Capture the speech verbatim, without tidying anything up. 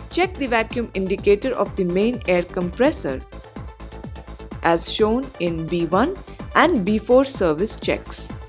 Check the vacuum indicator of the main air compressor as shown in B one and B four service checks.